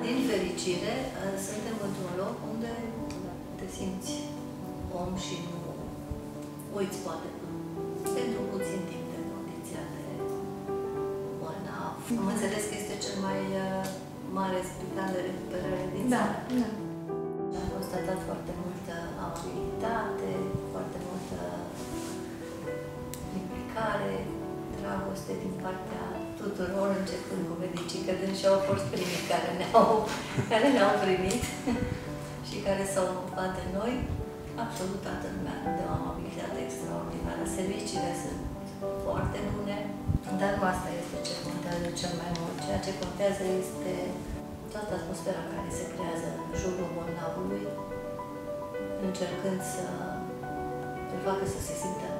din fericire, suntem într-un loc unde te simți om și nu uiți poate pentru puțin timp de condiția de bolnav. Am înțeles că este cel mai mare spital de recuperare din țară. Da. Am constatat foarte multă amabilitate, foarte multă implicare, dragoste din partea tuturor, începând cu medicii, că dânsi au fost primii care ne-au primit și care s-au ocupat de noi. Absolut toată lumea de o amabilitate extraordinară. Serviciile sunt foarte bune, dar nu asta este ce contează cel mai mult. Ceea ce contează este toată atmosfera care se creează în jurul bolnavului, încercând să îl facă să se simtă